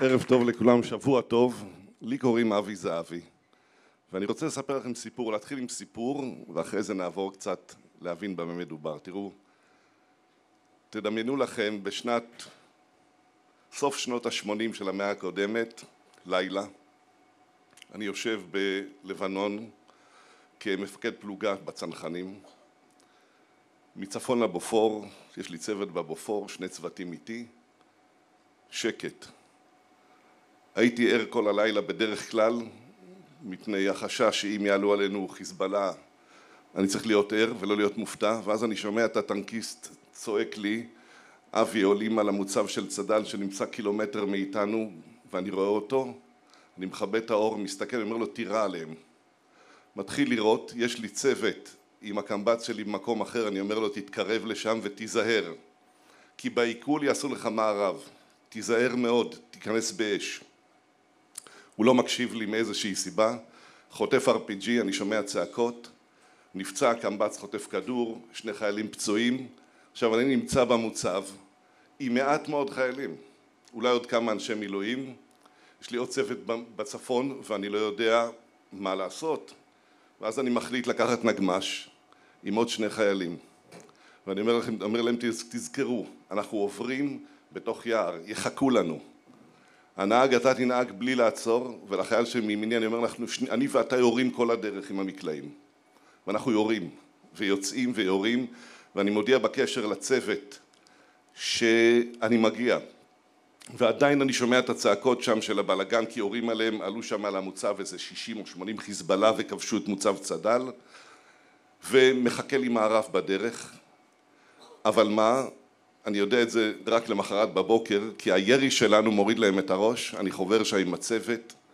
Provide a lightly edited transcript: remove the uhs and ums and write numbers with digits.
ערב טוב לכולם, שבוע טוב. לי קוראים אבי זהבי, ואני רוצה לספר לכם סיפור, להתחיל עם סיפור, ואחרי זה נעבור קצת להבין במה מדובר. תראו, תדמיינו לכם סוף שנות ה-80 של המאה הקודמת, לילה. אני יושב בלבנון כמפקד פלוגה בצנחנים. מצפון לבופור, יש לי צוות בבופור, 2 צוותים איתי. שקט. הייתי ער כל הלילה בדרך כלל, מפני החשש שאם יעלו עלינו חיזבאללה, אני צריך להיות ער ולא להיות מופתע, ואז אני שומע את הטנקיסט צועק לי, אבי, עולים על המוצב של צד"ל שנמצא קילומטר מאיתנו, ואני רואה אותו, אני מכבה את האור, מסתכל, אומר לו, תירה עליהם. מתחיל לראות, יש לי צוות עם הקמב"ץ שלי במקום אחר, אני אומר לו, תתקרב לשם ותיזהר, כי בעיכול יעשו לך מערב, תיזהר מאוד, תיכנס באש. הוא לא מקשיב לי מאיזושהי סיבה, חוטף RPG, אני שומע צעקות, נפצע, קמב"ץ חוטף כדור, 2 חיילים פצועים. עכשיו אני נמצא במוצב עם מעט מאוד חיילים, אולי עוד כמה אנשי מילואים, יש לי עוד צוות בצפון ואני לא יודע מה לעשות, ואז אני מחליט לקחת נגמ"ש עם עוד 2 חיילים, ואני אומר להם תזכרו, אנחנו עוברים בתוך יער, יחכו לנו. הנהג, אתה תנהג בלי לעצור, ולחייל שמימיני אני אומר, אני ואתה יורים כל הדרך עם המקלעים. ואנחנו יורים, ויוצאים ויורים, ואני מודיע בקשר לצוות שאני מגיע. ועדיין אני שומע את הצעקות שם של הבלגן, כי יורים עליהם, עלו שם על המוצב איזה 60 או 80 חיזבאללה, וכבשו את מוצב צד"ל, ומחכה לי מערב בדרך. אבל מה? אני יודע את זה רק למחרת בבוקר, כי הירי שלנו מוריד להם את הראש, אני חובר שם עם הצוות,